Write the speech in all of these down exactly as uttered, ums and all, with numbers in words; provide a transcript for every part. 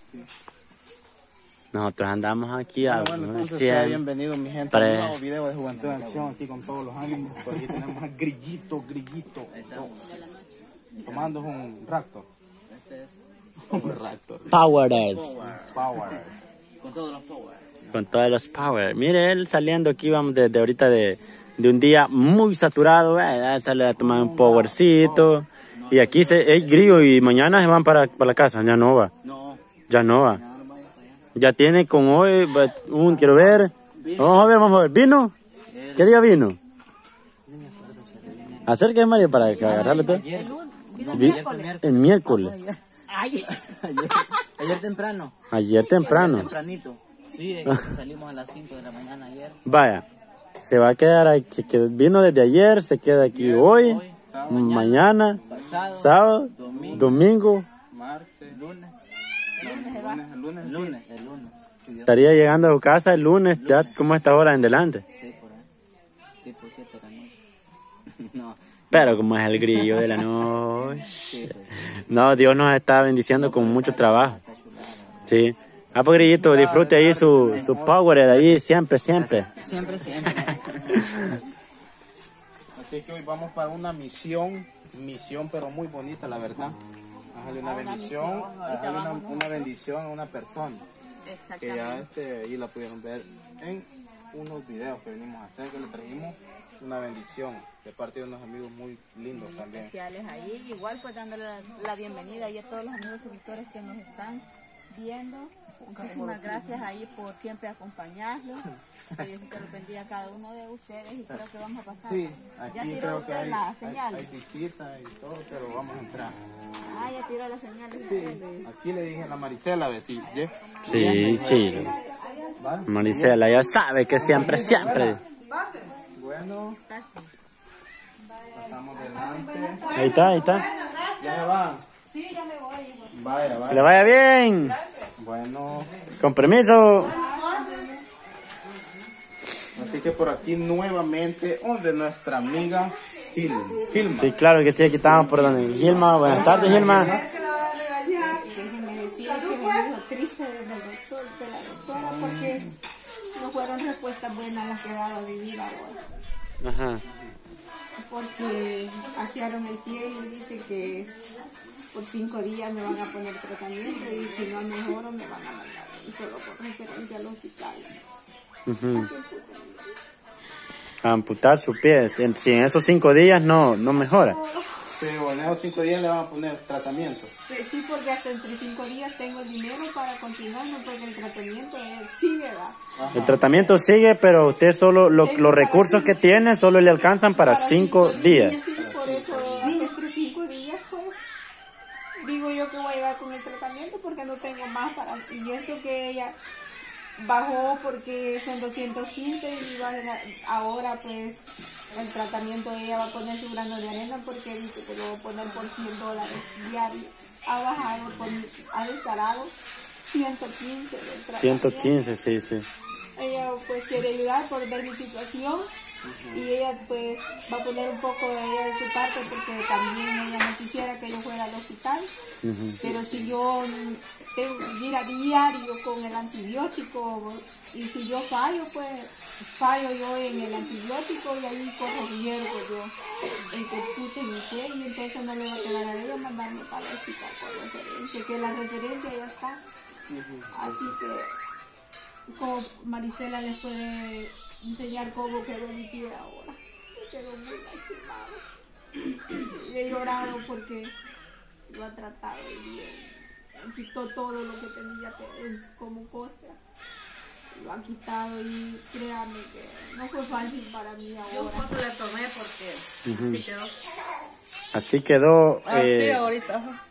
Sí. Nosotros andamos aquí a... Bueno, bueno, entonces sea bienvenido mi gente Pre... a un nuevo video de Juventud en Acción, aquí con todos los ánimos. Por aquí tenemos a Grillito, Grillito, no, tomando un Raptor. Este es Un Raptor. Powerade. Power. con todos los power. Con todos los power. Mire, él saliendo aquí, vamos desde ahorita de, de un día muy saturado, eh, sale a tomar un powercito. Y aquí se, es grillo y mañana se van para, para la casa, ya no va. No, Ya no va. no, no vaya para allá. Ya tiene con hoy un, quiero ver. Vamos a ver, vamos a ver. ¿Vino? ¿Qué día vino? Acérquese, María, para que agarrarle todo. Ayer, no, Vi- ayer fue miércoles. El miércoles. Ayer, ayer, ayer temprano. Ayer temprano. Ayer tempranito. Sí, eh, salimos a las cinco de la mañana ayer. Vaya, se va a quedar aquí, que vino desde ayer, se queda aquí hoy, Hoy, mañana, pasado, sábado, domingo, domingo. Martes, lunes, lunes, el lunes, el lunes, el lunes. Sí, Dios. Estaría llegando a su casa el lunes, ya como esta hora en delante. Sí, por ahí. Tipo siete de la noche. No. Pero como es el grillo de la noche. Sí, pues, No, Dios nos está bendiciendo con mucho trabajo. está chulada. Sí. Ah, pues grillito, disfrute ahí su, su power de ahí, siempre, siempre. Siempre, siempre. Así que hoy vamos para una misión, misión pero muy bonita, la verdad. Hágale una bendición, hágale una, una bendición a una persona. Que ya este, ahí la pudieron ver en unos videos que venimos a hacer, que le trajimos una bendición de parte de unos amigos muy lindos también. Especiales ahí, igual pues dándole la, la bienvenida ahí a todos los amigos suscriptores que nos están viendo. Muchísimas gracias ahí por siempre acompañarlos. Que Diosito los bendiga a cada uno de ustedes y creo que vamos a pasar. Sí, Ya aquí tiró creo que usted hay, la hay, señal. hay visitas y todo, pero vamos a entrar. Ah, ya tiró la señal. Sí, aquí le dije a la Maricela, a ver si... ¿ye? Sí, sí. ¿Va? Maricela ya sabe que siempre, siempre. Bueno, pasamos delante. Ahí está, ahí está. ¿Ya se van? Sí, ya me voy. Vaya, Que vaya. le vaya bien. Bueno, Con permiso. así que por aquí nuevamente, donde nuestra amiga Gil, Gilma. Sí, claro que sí, aquí estamos por donde. Gilma, buenas tardes, Gilma. Déjenme decir que me dijo triste del doctor, de la doctora, porque no fueron respuestas buenas las que daba a vivir ahora. Ajá. Porque asearon el pie y dice que es por cinco días me van a poner tratamiento y si no mejoro me van a mandar solo por referencia al hospital. Ujú. A amputar su pie. Si si en esos cinco días no, no mejora. Pero en esos cinco días le van a poner tratamiento. Sí, porque hasta entre cinco días tengo el dinero para continuarme porque el tratamiento es, sigue, ¿verdad? El tratamiento sigue, pero usted solo, lo- los recursos que tiene solo le alcanzan para cinco días. Sí, por eso entre cinco días, pues, digo yo que voy a llevar con el tratamiento porque no tengo más para... Y esto que ella bajó porque son doscientos quince y va a- ahora pues el tratamiento ella va a poner su grano de arena porque dice que lo va a poner por cien dólares diarios. Ha bajado, por, ha descarado ciento quince del tratamiento. ciento quince, sí, sí. Ella pues quiere ayudar por ver mi situación y ella pues va a poner un poco de ella de su parte porque también ella no quisiera que yo fuera al hospital, pero si yo tengo que ir a diario con el antibiótico y si yo fallo pues fallo yo en el antibiótico y ahí corro riesgo yo en que pute mi pie y entonces no le va a quedar a ella mandarme para el hospital por referencia, que la referencia ya está, así que como Maricela les puede enseñar cómo quedó mi pie ahora. Quedó muy lastimado. Y he llorado porque lo ha tratado bien. Me quitó todo lo que tenía que es como cosa. Lo ha quitado y créanme que no fue fácil para mí Yo ahora. foto le tomé porque así quedó. Así quedó. Así eh, ahorita. Ajá.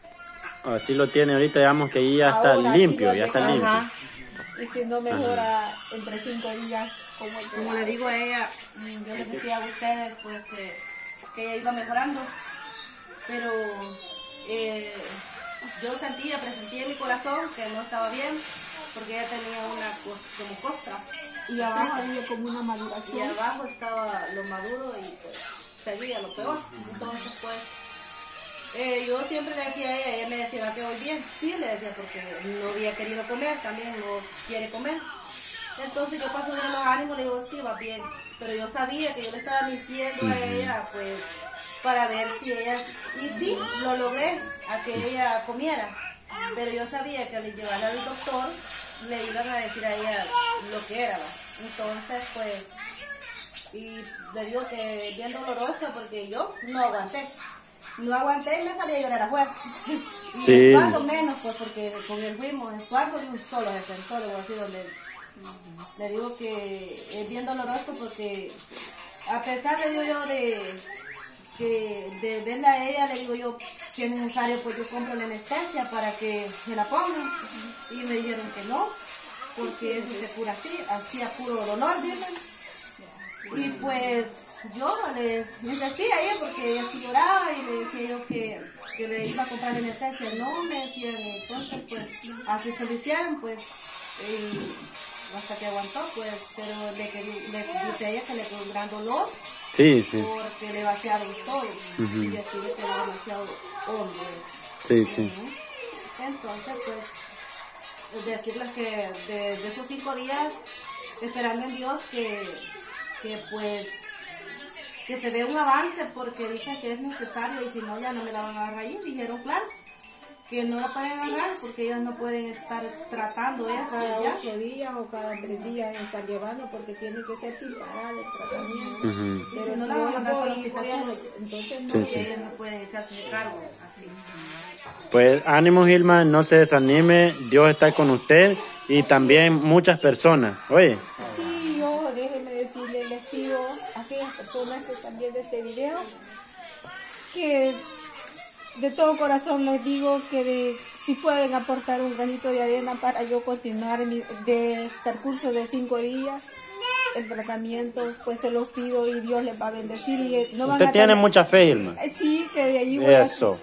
así lo tiene ahorita, digamos que ya está Ahora sí limpio, lo ya está tengo. limpio. Ajá. Y si no mejora entre cinco días, como el Como le digo a ella, mm, yo les decía a ustedes pues que, que ella iba mejorando, pero eh, yo sentía, presentía en mi corazón que no estaba bien, porque ella tenía una cos- como costra, y abajo había como una y maduración. abajo estaba lo maduro y pues seguía lo peor. Entonces pues Eh, yo siempre le decía a ella, ella me decía que hoy bien, sí le decía porque no había querido comer, también no quiere comer. Entonces yo paso de los ánimos, le digo, sí, va bien, pero yo sabía que yo le estaba mintiendo a ella, pues, para ver si ella, y sí, lo logré, a que ella comiera, pero yo sabía que al llevarla al doctor, le iban a decir a ella lo que era, ¿va? Entonces, pues, y le digo que bien dolorosa porque yo no aguanté. No aguanté y me salí a llorar afuera. Y Sí. el cuarto menos, pues porque con él fuimos, el cuarto de un solo defensor, así donde le digo que es bien doloroso porque a pesar, le digo yo, de que de verla a ella, le digo yo, si es necesario, pues yo compro la anestesia para que me la pongan. Y me dijeron que no, porque eso se cura así, así a puro dolor, dicen. Y pues yo les insistí a ella porque ella sí lloraba y le decía yo que, que le iba a comprar la anestesia. No, me decían, entonces pues así se lo hicieron, pues, y hasta que aguantó, pues, pero le, le dice a ella que le quedó un gran dolor. Sí, sí. Porque le vaciaron todo. Uh-huh. Y así le quedó demasiado hondo. Sí, sí. Uh-huh. Entonces, pues, decirles que de, de esos cinco días, esperando en Dios que, que pues, que se vea un avance, porque dicen que es necesario y si no ya no me la van a agarrar ahí. Dijeron, claro, que no la pueden agarrar porque ellos no pueden estar tratando eso. Cada ya. ocho días o cada tres días estar llevando porque tiene que ser sin parar el tratamiento. Uh-huh. Pero Si si no la yo van a mandar voy, para el voy hospital, a- entonces no. Sí, Y sí. ellos no pueden echarse de cargo así. Pues ánimo, Gilma, no se desanime, Dios está con usted y también muchas personas. Oye, Sí, yo déjenme decirle, les pido a aquellas personas que están viendo este video que de todo corazón les digo que de- si pueden aportar un granito de arena para yo continuar mi, de curso de cinco días el tratamiento, pues se los pido y Dios les va a bendecir y no van usted a tiene tener- mucha fe, Gilma. Eh, Sí, que de allí voy a- Eso,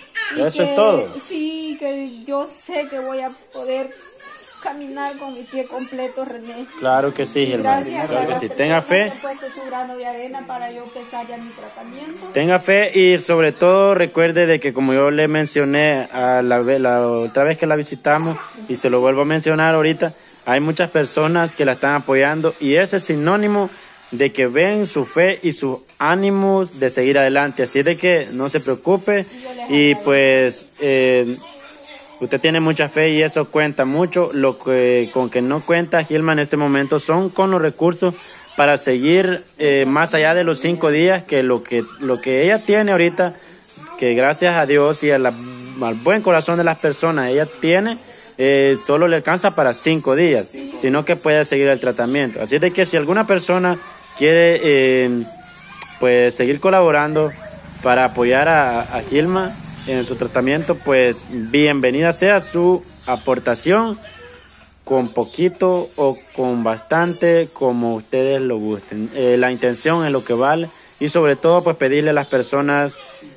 y eso que- es todo. Sí, que yo sé que voy a poder caminar con mi pie completo, René. Claro que sí, Y Gilma. gracias a Claro que las sí. personas Tenga fe. que han puesto su grano de arena para yo empezar ya mi tratamiento. Tenga fe y sobre todo recuerde de que como yo le mencioné a la, ve- la otra vez que la visitamos y se lo vuelvo a mencionar ahorita, hay muchas personas que la están apoyando y ese es sinónimo de que ven su fe y sus ánimos de seguir adelante. Así de que no se preocupe y pues eh, usted tiene mucha fe y eso cuenta mucho. Lo que con que no cuenta Gilma en este momento son con los recursos para seguir eh, más allá de los cinco días que lo que lo que ella tiene ahorita, que gracias a Dios y a la- al buen corazón de las personas ella tiene, eh, solo le alcanza para cinco días, sino que puede seguir el tratamiento. Así de que si alguna persona quiere eh, pues seguir colaborando para apoyar a, a Gilma en su tratamiento, pues bienvenida sea su aportación, con poquito o con bastante, como ustedes lo gusten. Eh, la intención es lo que vale y sobre todo pues pedirle a las personas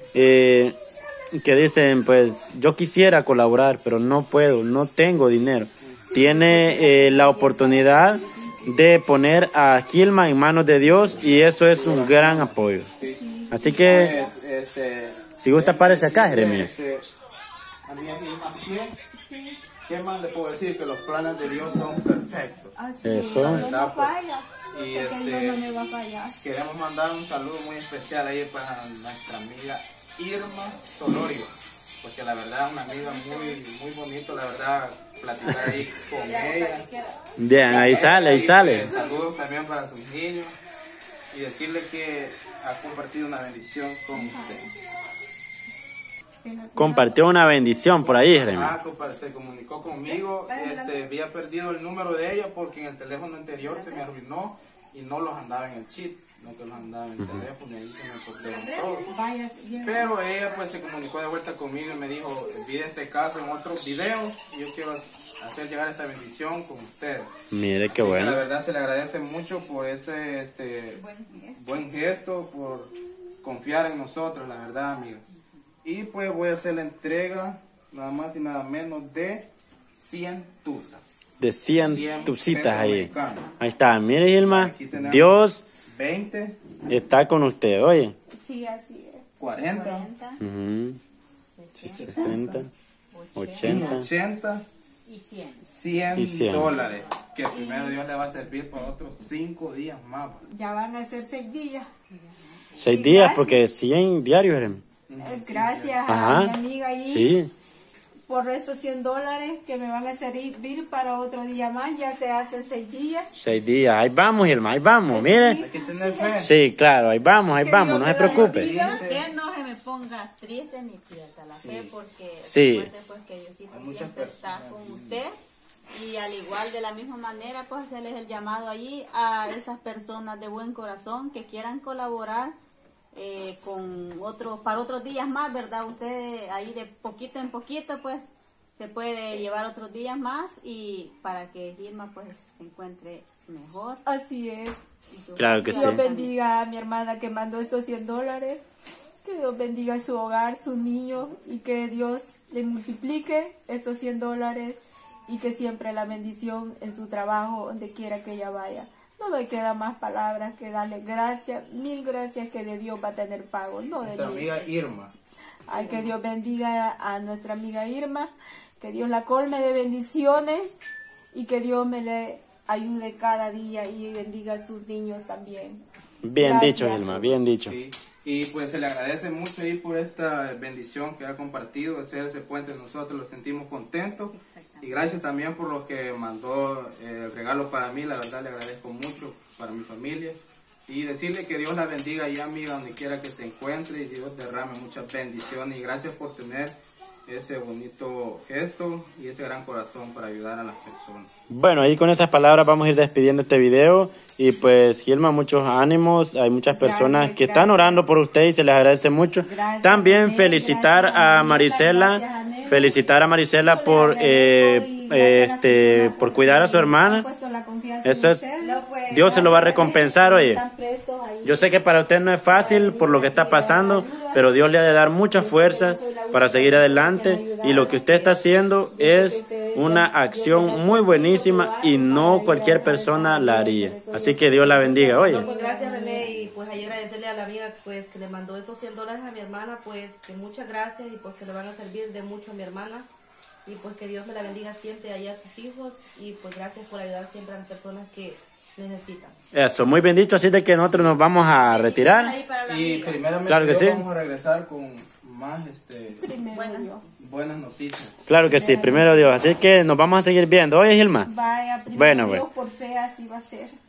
eh, que dicen pues yo quisiera colaborar pero no puedo, no tengo dinero. Tiene eh, la oportunidad de poner a Gilma en manos de Dios y eso es un gran apoyo. Así que Pues, este, si gusta párese acá, Jeremías. este, a mí así más que, ¿qué más le puedo decir? Que los planes de Dios son perfectos. Así, Eso. Dios no falla. Y Sé que este- Dios no me va a fallar. Queremos mandar un saludo muy especial ahí para nuestra amiga Irma Solorio, porque la verdad es una amiga muy, muy bonita, la verdad, platicar ahí con ella. Bien, ahí sale, ahí Y, sale. pues, saludos también para sus niños y decirle que ha compartido una bendición con usted. Compartió una bendición por ahí, Jeremías. Ah, compa- se comunicó conmigo, este, había perdido el número de ella porque en el teléfono anterior se me arruinó y no los andaba en el chip, no que los andaba en el teléfono y ahí se me cortaron todos. Vaya, bien. Pero ella pues se comunicó de vuelta conmigo y me dijo, vi este caso en otros videos y yo quiero hacer llegar esta bendición con ustedes. Mire qué Así que bueno. la verdad se le agradece mucho por ese este, buen gesto, por confiar en nosotros, la verdad, amigos. Y pues voy a hacer la entrega nada más y nada menos de cien tuzas. De cien cien tucitas pesos ahí. mexicanos. Ahí está, mire Gilma, Aquí tenemos Dios veinte, está con usted, oye. Sí, así es. cuarenta, Ujú. setenta, ochenta ochenta y cien. cien y cien dólares. Que primero Dios le va a servir por otros cinco días más. Ya van a ser seis días. seis días porque cien diarios eran. Eh, Gracias Ajá. a mi amiga ahí Sí, por estos cien dólares que me van a servir para otro día más. Ya se hacen seis días. seis días. Ahí vamos, Irma, ahí vamos, mire. Hay que tener fe. Sí, claro, ahí vamos, ahí Que vamos, Dios no se te la preocupe. bendiga. Usted no se me ponga triste ni pierda la fe, porque Sí. recuerde, pues, que Diosito Hay muchas siempre está personas. con usted. Y al igual, de la misma manera, pues hacerles el llamado allí a esas personas de buen corazón que quieran colaborar eh, con otros, para otros días más, ¿verdad? Usted ahí de poquito en poquito, pues se puede llevar otros días más y para que Irma pues se encuentre mejor. Así es. y su Claro que Dios sí. familia bendiga a mi hermana que mandó estos cien dólares. Que Dios bendiga su hogar, sus niños y que Dios le multiplique estos cien dólares y que siempre la bendición en su trabajo, donde quiera que ella vaya. No me queda más palabras que darle gracias, mil gracias, que de Dios va a tener pago, no de Nuestra mí. amiga Irma. Ay, que Dios bendiga a nuestra amiga Irma, que Dios la colme de bendiciones y que Dios me le ayude cada día y bendiga a sus niños también. Bien Gracias. dicho, Irma, bien dicho. Sí. Y pues se le agradece mucho ahí por esta bendición que ha compartido, de ser ese puente. Nosotros lo sentimos contentos. Y gracias también por lo que mandó eh, el regalo para mí. La verdad le agradezco mucho para mi familia. Y decirle que Dios la bendiga ya, amiga, donde quiera que se encuentre. Y Dios derrame muchas bendiciones. Y gracias por tener ese bonito gesto y ese gran corazón para ayudar a las personas. Bueno, ahí con esas palabras vamos a ir despidiendo este video. Y pues, Irma, muchos ánimos. Hay muchas personas Gracias, que están gracias. orando por usted y se les agradece mucho. Gracias, También Anel, felicitar gracias, a Anel, Marisela. gracias, Anel. Felicitar a Marisela Yo por, le agradezco eh, y gracias a las este, personas por que cuidar a su han hermana. puesto la confianza en Eso es- usted. No, pues, Dios se lo va a gracias, recompensar, oye. Están prestos ahí. Yo sé que para usted no es fácil por lo que está pasando, pero Dios le ha de dar muchas fuerzas para seguir adelante. Y lo que usted está haciendo es una acción muy buenísima y no cualquier persona la haría. Así que Dios la bendiga, oye. No, pues gracias, René, y pues ayer agradecerle a la amiga pues que le mandó esos cien dólares a mi hermana, pues que muchas gracias y pues que le van a servir de mucho a mi hermana y pues que Dios me la bendiga siempre allá a sus hijos y pues gracias por ayudar siempre a las personas que necesitan. Eso, muy bien dicho, así de que nosotros nos vamos a retirar. ahí para la Y amiga. primeramente Claro que Dios, sí. vamos a regresar con más este, Primero Dios. buenas noticias. Claro que sí, primero Dios. Así que nos vamos a seguir viendo. Oye, Gilma. Vaya, primero Bueno, Dios, bueno. por fe así va a ser.